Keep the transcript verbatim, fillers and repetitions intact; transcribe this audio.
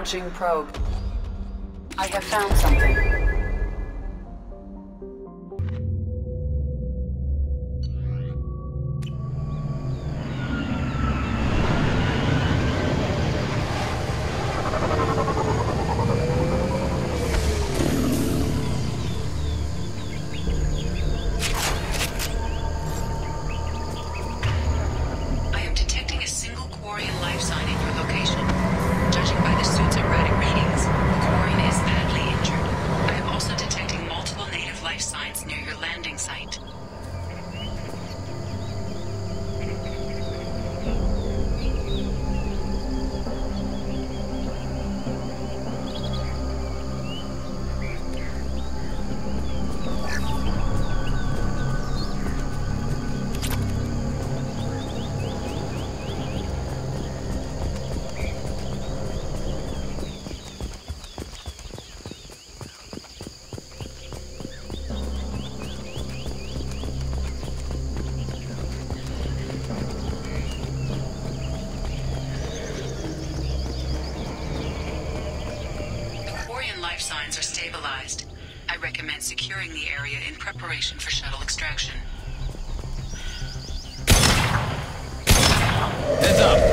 Launching probe. I have found something. I am detecting a single Quarian life sign in your location. Judging by the suit's erratic readings, the Quarian is badly injured. I am also detecting multiple native life signs near your landing site. Life signs are stabilized. I recommend securing the area in preparation for shuttle extraction. Heads up!